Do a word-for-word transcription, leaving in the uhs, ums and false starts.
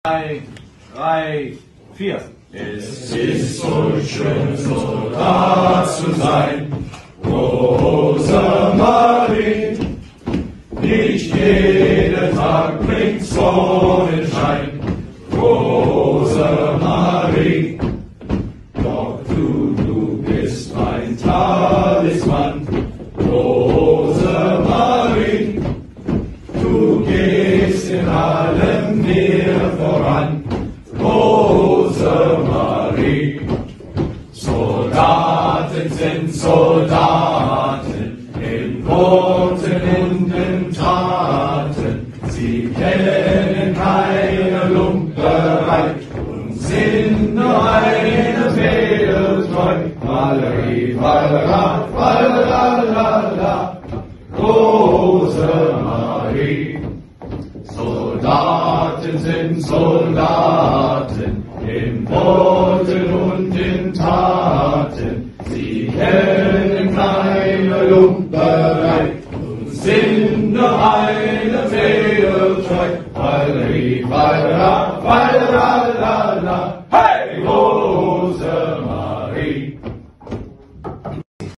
Drei, drei, vier. Es ist so schön, Soldat zu sein, Rosemarie. Nicht jeder Tag bringt Sonnenschein, Rosemarie. Doch du, du bist mein Talisman, Rosemarie. Du gehst in allem mir voran, Rosemarie. Soldaten sind Soldaten, in Worten und in Taten. Sie kennen keine Lumperei und sind nur eine Seele treu. Valerie, Valera, Valera, Rosemarie. Soldaten sind Soldaten, in Worten und in Taten. Sie kennen keine Lumperei und sind nur eine Seele treu. Valerie, Valera, Valera, hey, Rose.